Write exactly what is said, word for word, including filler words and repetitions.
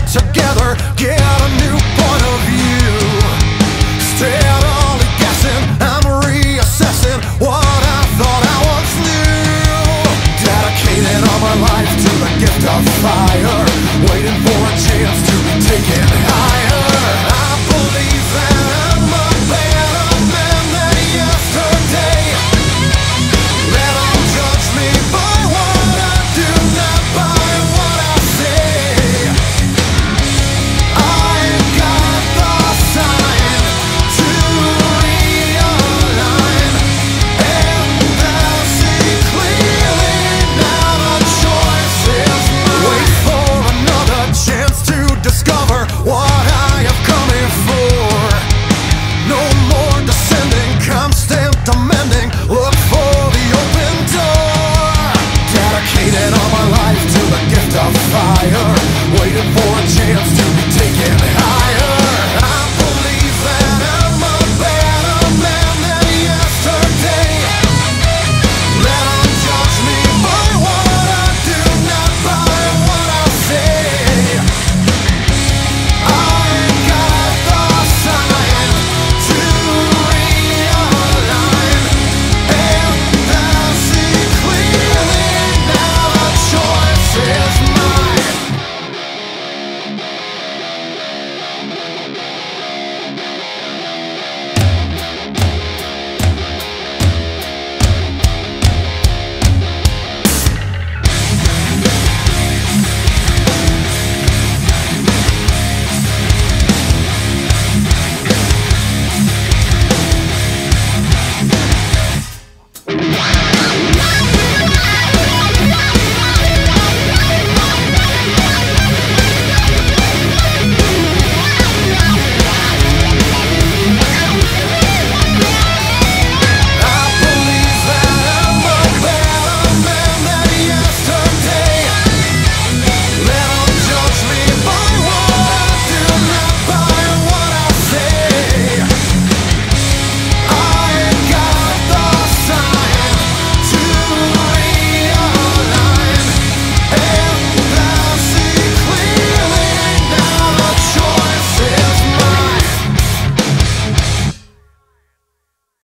together, get a new point of view. Instead of only guessing, I'm reassessing what I thought I was new. Dedicated all my life to the gift of fire, waiting for a chance to be taken higher. I believe that I'm a better man than yesterday. They don't judge me by what I do, not by what I say. I've got the sign to realign, and I'll see clearly now the choice is mine. Wait for another chance to discover what I have come here for. No more descending, constant amending. Look for the open door. Dedicated all my life to the gift of fire, waiting for a chance to be taken